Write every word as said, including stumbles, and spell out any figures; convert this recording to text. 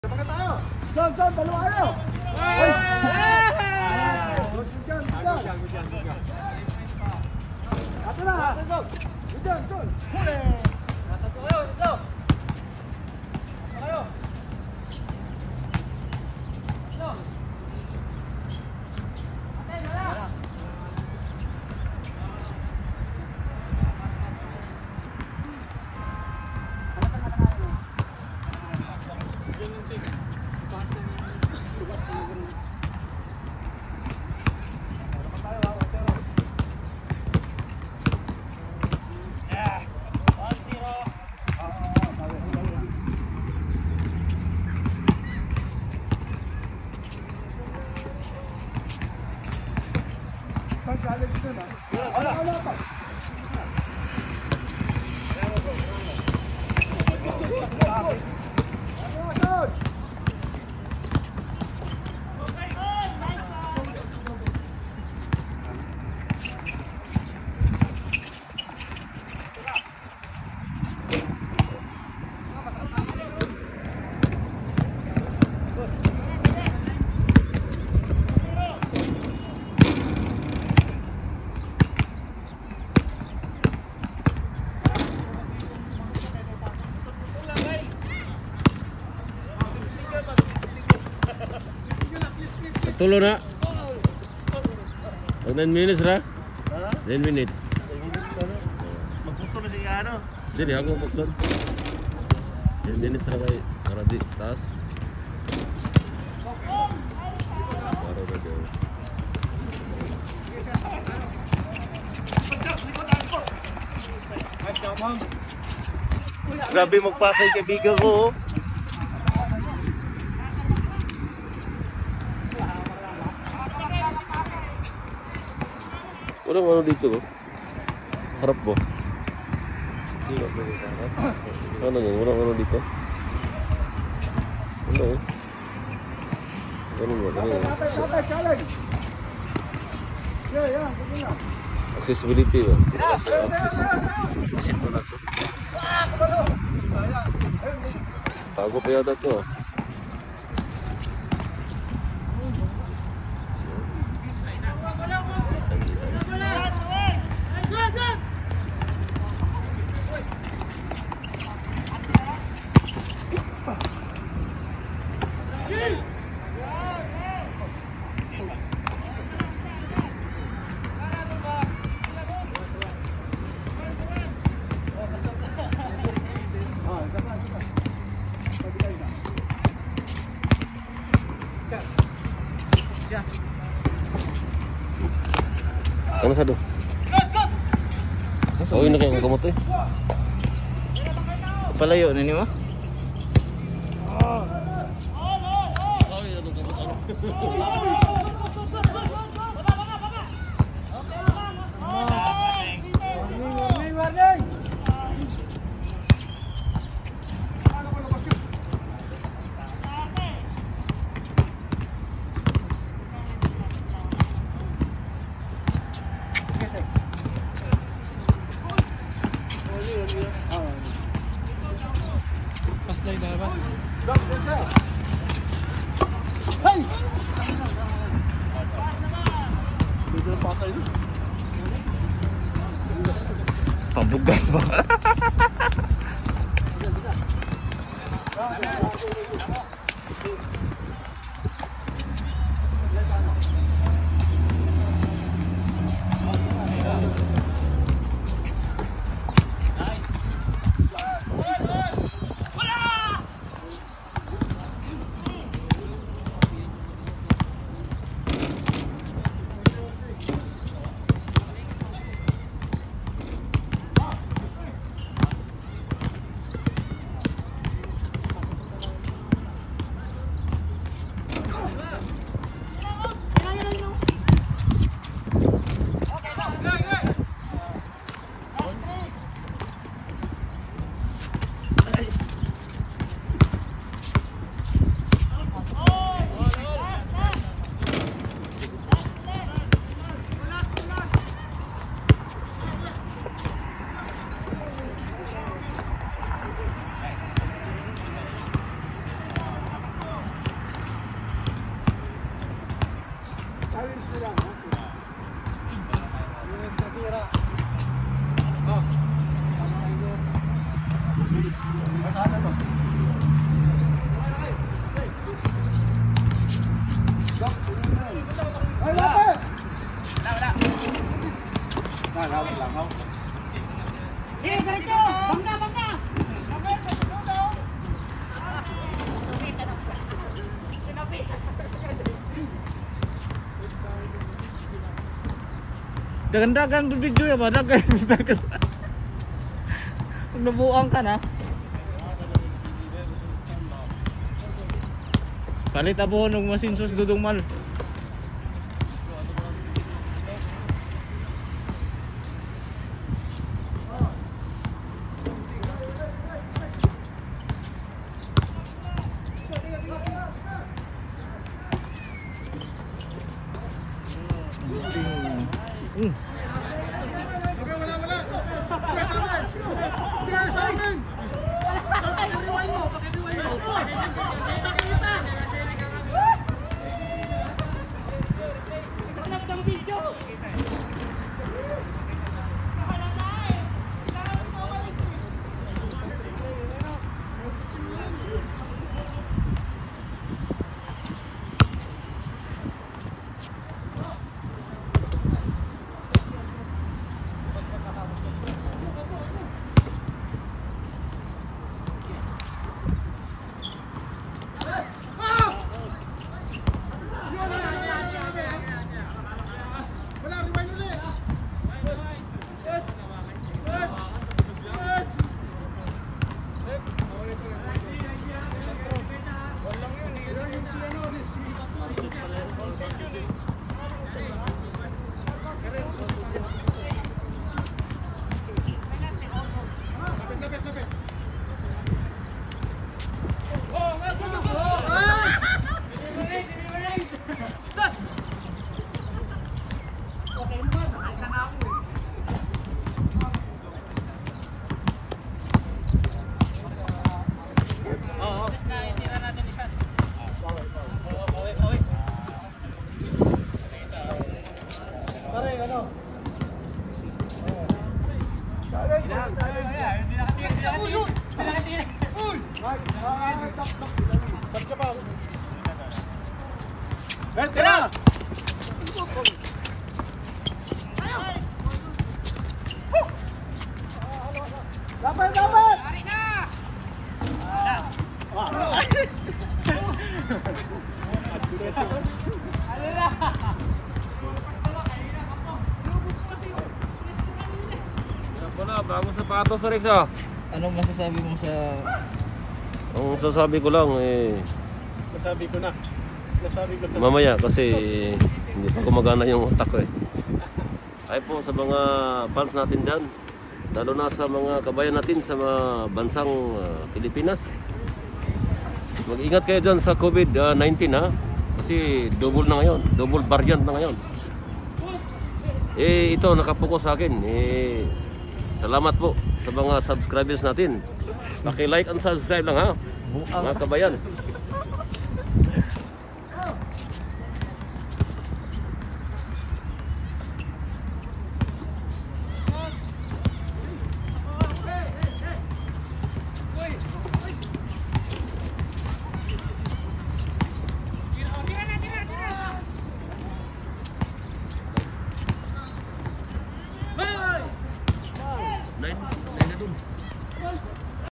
John, John, dalawa kayo. John, John. Ato na. John, John. Huli. Ato kayo, dito. Kayo. Dito. Ate, wala. Tulo na. nine minutes ra? nine minutes. Magputo na siya ano? Jadi aku pukul. nine minutes ra kay para di taas. Baru saja. Grabe magpasay kay biga ko. Orang ano dito ko? Harap po. Ano yun? Orang ano dito? Ano eh? Ganun ba? Ganun ba? Accessibility ba? Kasi access. Exit mo na ito. Bago pa yata ito ah. Ano sado? Oh, ini kayak kamu tuh. Palayo na ni mo? Pambugas ba? Dagan-dagan video ya ba? Dagan. Nabuang ka na. Palit abo ng masinsos dudong mal. Mm. Okay, wala, wala. Kaya sa akin. Kaya sa akin. Pakirewind mo, pakirewind mo. Pakita. Hanap ng video. Tira! Dapat, dapat! Lari na! Wala, bagong sapatos, Rex, ah. Anong masasabi mo sa... Ang sasabi ko lang, eh... Nasabi ko na. Nasabi ko na. Mamaya, kasi hindi pa gumagana yung utak ko, eh. Ay po sa mga fans natin dyan, lalo na sa mga kabayan natin sa mga bansang uh, Pilipinas. Mag-ingat kayo dyan sa COVID nineteen, ha? Kasi double na ngayon, double variant na ngayon. Eh, ito, nakapokus sa akin. Eh, salamat po sa mga subscribers natin. Paki-like and subscribe lang, ha? Mga kabayan. Nine, nine na dun.